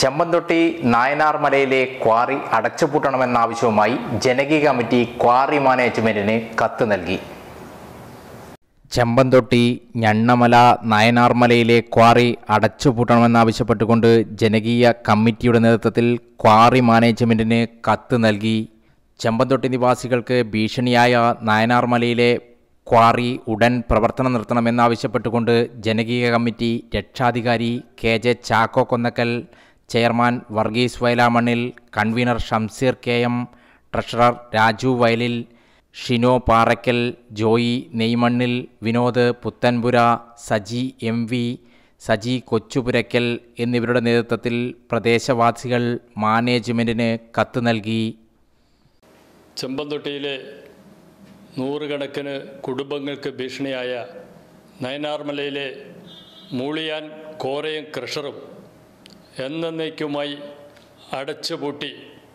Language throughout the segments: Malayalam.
ചെമ്പന്തൊട്ടി നായനാർ മലയിലെ ക്വാറി അടച്ചുപൂട്ടണമെന്നാവശ്യവുമായി ജനകീയ കമ്മിറ്റി ക്വാറി മാനേജ്മെന്റിന് കത്ത് നൽകി. ചെമ്പന്തൊട്ടി ഞണ്ണമല നായനാർ മലയിലെ ക്വാറി അടച്ചുപൂട്ടണമെന്നാവശ്യപ്പെട്ടുകൊണ്ട് ജനകീയ കമ്മിറ്റിയുടെ നേതൃത്വത്തിൽ ക്വാറി മാനേജ്മെന്റിന് കത്ത് നൽകി. ചെമ്പന്തൊട്ടി നിവാസികൾക്ക് ഭീഷണിയായ നായനാർ മലയിലെ ക്വാറി ഉടൻ പ്രവർത്തനം നിർത്തണമെന്നാവശ്യപ്പെട്ടുകൊണ്ട് ജനകീയ കമ്മിറ്റി രക്ഷാധികാരി KJ Chacko Konnakkal, chairman Varghese Vayalamannil, convener Shamseer KM, treasurer Raju Vayalil, Shino Parakkal, Joy നെയ്മണ്ണിൽ, Vinod Puthenpura, Saji MV, Saji Kochupurakkal എന്നിവരുടെ നേതൃത്വത്തിൽ പ്രദേശവാസികൾ മാനേജ്മെൻറ്റിന് കത്ത് നൽകി. ചെമ്പന്തൊട്ടിയിലെ നൂറുകണക്കിന് കുടുംബങ്ങൾക്ക് ഭീഷണിയായ നയനാർമലയിലെ മൂളിയാൻ കോറയും ക്രഷറും എന്നേക്കുമായി അടച്ചുപൂട്ടി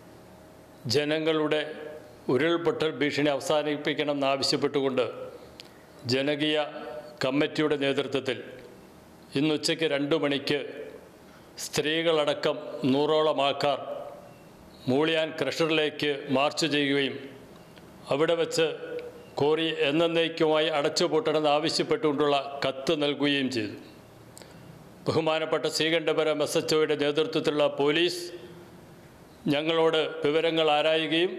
ജനങ്ങളുടെ ഉരുൾപൊട്ടൽ ഭീഷണി അവസാനിപ്പിക്കണമെന്നാവശ്യപ്പെട്ടുകൊണ്ട് ജനകീയ കമ്മിറ്റിയുടെ നേതൃത്വത്തിൽ ഇന്നുച്ചയ്ക്ക് 2 മണിക്ക് സ്ത്രീകളടക്കം 100ഓളം ആൾക്കാർ മൂളിയാൻ ക്രഷറിലേക്ക് മാർച്ച് ചെയ്യുകയും അവിടെ വച്ച് കോറി എന്നേക്കുമായി അടച്ചുപൂട്ടണമെന്ന് ആവശ്യപ്പെട്ടുകൊണ്ടുള്ള കത്ത് നൽകുകയും ചെയ്തു. ബഹുമാനപ്പെട്ട ശ്രീകണ്ഠപുരം SHOയുടെ നേതൃത്വത്തിലുള്ള പോലീസ് ഞങ്ങളോട് വിവരങ്ങൾ ആരായുകയും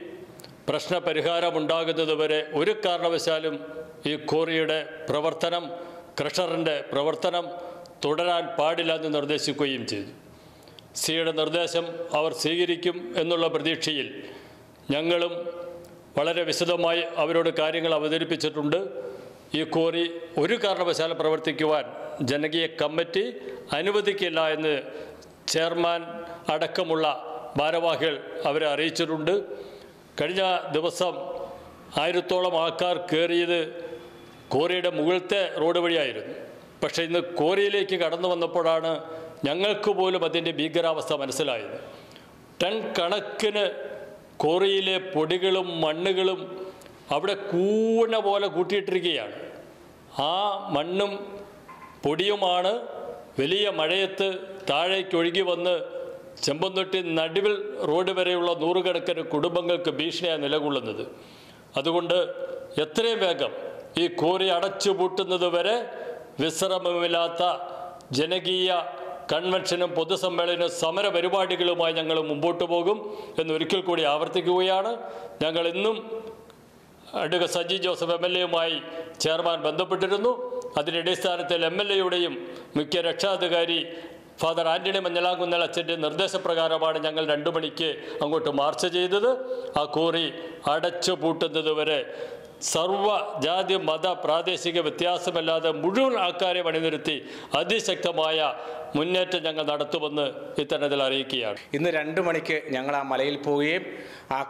പ്രശ്നപരിഹാരമുണ്ടാകുന്നതുവരെ ഒരു കാരണവശാലും ഈ കോറിയുടെ പ്രവർത്തനം, ക്രഷറിൻ്റെ പ്രവർത്തനം തുടരാൻ പാടില്ല എന്ന് നിർദ്ദേശിക്കുകയും ചെയ്തു. സിയുടെ നിർദ്ദേശം അവർ സ്വീകരിക്കും എന്നുള്ള പ്രതീക്ഷയിൽ ഞങ്ങളും വളരെ വിശദമായി അവരോട് കാര്യങ്ങൾ അവതരിപ്പിച്ചിട്ടുണ്ട്. ഈ കോറി ഒരു കാരണവശാലും പ്രവർത്തിക്കുവാൻ ജനകീയ കമ്മിറ്റി അനുവദിക്കില്ല എന്ന് ചെയർമാൻ അടക്കമുള്ള ഭാരവാഹികൾ അവരെ അറിയിച്ചിട്ടുണ്ട്. കഴിഞ്ഞ ദിവസം 1000ഓളം ആൾക്കാർ കയറിയത് കോറിയുടെ മുകളിലത്തെ റോഡ് വഴിയായിരുന്നു. പക്ഷേ ഇന്ന് കോറിയിലേക്ക് കടന്നു വന്നപ്പോഴാണ് ഞങ്ങൾക്ക് പോലും അതിൻ്റെ ഭീകരാവസ്ഥ മനസ്സിലായത്. ടൺ കണക്കിന് കോറിയിലെ പൊടികളും മണ്ണുകളും അവിടെ കൂന പോലെ കൂട്ടിയിട്ടിരിക്കുകയാണ്. ആ മണ്ണും പൊടിയുമാണ് വലിയ മഴയത്ത് താഴേക്ക് ഒഴുകി വന്ന് ചെമ്പന്തൊട്ടി നടുവിൽ റോഡ് വരെയുള്ള നൂറുകണക്കിന് കുടുംബങ്ങൾക്ക് ഭീഷണിയായി നിലകൊള്ളുന്നത്. അതുകൊണ്ട് എത്രയും വേഗം ഈ കോറി അടച്ചുപൂട്ടുന്നത് വരെ വിശ്രമമില്ലാത്ത ജനകീയ കൺവെൻഷനും പൊതുസമ്മേളനവും സമര പരിപാടികളുമായി ഞങ്ങൾ മുമ്പോട്ട് പോകും എന്നൊരിക്കൽ കൂടി ആവർത്തിക്കുകയാണ്. ഞങ്ങൾ ഇന്നും അഡ്വക്കേറ്റ് സജി ജോസഫ് MLA-യുമായി ചെയർമാൻ ബന്ധപ്പെട്ടിരുന്നു. അതിൻ്റെ അടിസ്ഥാനത്തിൽ MLA-യുടെയും മുഖ്യ രക്ഷാധികാരി ഫാദർ ആൻ്റണി മഞ്ഞളാംകുന്നേൽ അച്ഛൻ്റെ നിർദ്ദേശപ്രകാരമാണ് ഞങ്ങൾ 2 മണിക്ക് അങ്ങോട്ട് മാർച്ച് ചെയ്തത്. ആ കോറി അടച്ചുപൂട്ടുന്നത് വരെ സർവ്വജാതി മത പ്രാദേശിക വ്യത്യാസമല്ലാതെ മുഴുവൻ ആൾക്കാരെ അണിനിരത്തി അതിശക്തമായ മുന്നേറ്റം ഞങ്ങൾ നടത്തുമെന്ന് ഇത്തരത്തിൽ അറിയിക്കുകയാണ്. ഇന്ന് 2 മണിക്ക് ഞങ്ങൾ ആ മലയിൽ പോവുകയും ആ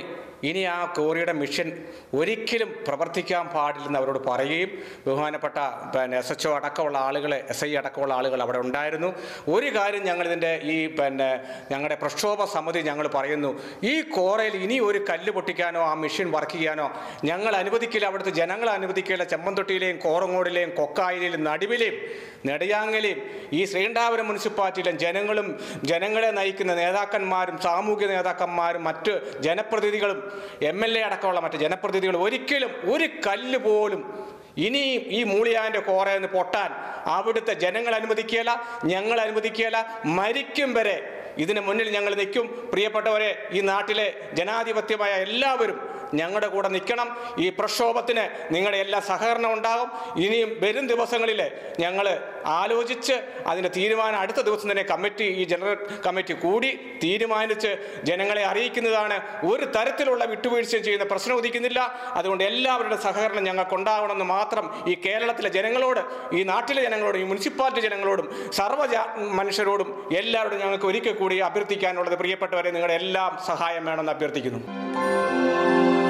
കോറിയുടെ മിഷൻ ഒരിക്കലും പ്രവർത്തിക്കാൻ പാടില്ലെന്ന് അവരോട് പറയുകയും ബഹുമാനപ്പെട്ട SHO അടക്കമുള്ള ആളുകൾ, SI അടക്കമുള്ള ആളുകൾ അവിടെ ഉണ്ടായിരുന്നു. ഒരു കാര്യം ഞങ്ങളിതിൻ്റെ ഞങ്ങളുടെ പ്രക്ഷോഭ സമിതി ഞങ്ങൾ പറയുന്നു, ഈ കോറയിൽ ഇനി ഒരു കല്ല് പൊട്ടിക്കാനോ ആ മെഷീൻ വർക്ക് ചെയ്യാനോ ഞങ്ങൾ അനുവദിക്കില്ല. അവിടുത്തെ ജനങ്ങൾ അനുവദിക്കില്ല. ചെമ്പന്തൊട്ടിയിലെയും കോറങ്ങോടിലെയും കൊക്കായിലെയും നടുവിലെയും നെടുയാങ്ങലെയും ഈ ശ്രീകണ്ഠാപുരം മുനിസിപ്പാലിറ്റിയിലെ ജനങ്ങളെ നയിക്കുന്ന നേതാക്കന്മാരും സാമൂഹിക നേതാക്കന്മാരും മറ്റ് ജനപ്രതിനിധികളും MLA അടക്കമുള്ള മറ്റ് ജനപ്രതിനിധികളും ഒരിക്കലും ഒരു കല്ല് പോലും ഇനി ഈ മൂളിയാൻ്റെ കോറയെന്ന് പൊട്ടാൻ അവിടുത്തെ ജനങ്ങൾ അനുവദിക്കുകയില്ല, ഞങ്ങൾ അനുവദിക്കുകയില്ല. മരിക്കും വരെ ഇതിന് മുന്നിൽ ഞങ്ങൾ നിൽക്കും. പ്രിയപ്പെട്ടവരെ, ഈ നാട്ടിലെ ജനാധിപത്യമായ എല്ലാവരും ഞങ്ങളുടെ കൂടെ നിൽക്കണം. ഈ പ്രക്ഷോഭത്തിന് നിങ്ങളുടെ എല്ലാ സഹകരണം ഉണ്ടാകും. ഇനിയും വരും ദിവസങ്ങളിൽ ഞങ്ങൾ ആലോചിച്ച് അതിൻ്റെ തീരുമാനം അടുത്ത ദിവസം തന്നെ ഈ ജനറൽ കമ്മിറ്റി കൂടി തീരുമാനിച്ച് ജനങ്ങളെ അറിയിക്കുന്നതാണ്. ഒരു തരത്തിലുള്ള വിട്ടുവീഴ്ചയും ചെയ്യുന്ന പ്രശ്നം ഉദിക്കുന്നില്ല. അതുകൊണ്ട് എല്ലാവരുടെ സഹകരണം ഞങ്ങൾക്കുണ്ടാകണമെന്ന് മാത്രം ഈ കേരളത്തിലെ ജനങ്ങളോട്, ഈ നാട്ടിലെ ജനങ്ങളോടും, ഈ മുനിസിപ്പാലിറ്റി ജനങ്ങളോടും, മനുഷ്യരോടും എല്ലാവരോടും ഞങ്ങൾക്ക് ഒരിക്കൽ കൂടി അഭ്യർത്ഥിക്കാനുള്ളത്, പ്രിയപ്പെട്ടവരെ, നിങ്ങളുടെ എല്ലാം സഹായം വേണമെന്ന് അഭ്യർത്ഥിക്കുന്നു.